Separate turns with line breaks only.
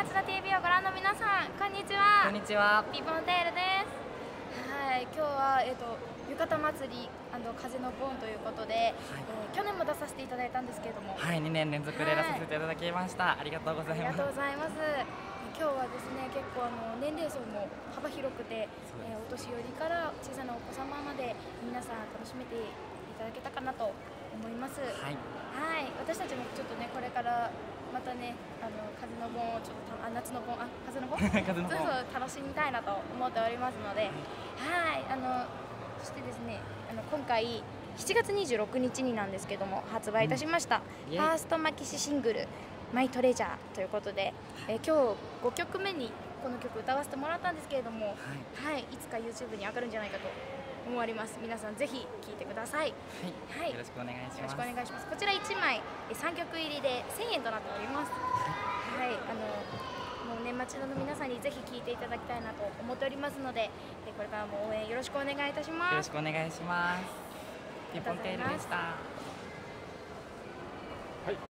町田 TV をご覧の皆さん、こんにちは。
こんにちは。
ピポンテールです。はい、今日は浴衣祭り風の盆ということで、去年も出させていただいたんですけれども、
はい、2年連続で出させていただきました。ありがとうございます。
ありがとうございます。今日はですね、結構年齢層も幅広くて、お年寄りから小さなお子様まで皆さん楽しめていただけたかなと思います。はい、私たちもちょっとね、これからまたね、風の盆をちょっと夏の盆、風の盆
風の盆
そう楽しみたいなと思っておりますので、そしてですね、今回7月26日になんですけども発売いたしました、ファーストマキシシングル「マイトレジャー」ということで、今日5曲目にこの曲歌わせてもらったんですけれども、いつか YouTube に上がるんじゃないかと思われます。皆さんぜひ聴いてください。
はい、よろしくお願いします。
よろしくお願いします。こちら1枚3曲入りで1000円となっております。はい、もう年末の皆さんにぜひ聴いていただきたいなと思っておりますので、これからも応援よろしくお願いいたします。
よろしくお願いします。ピポンテールでした。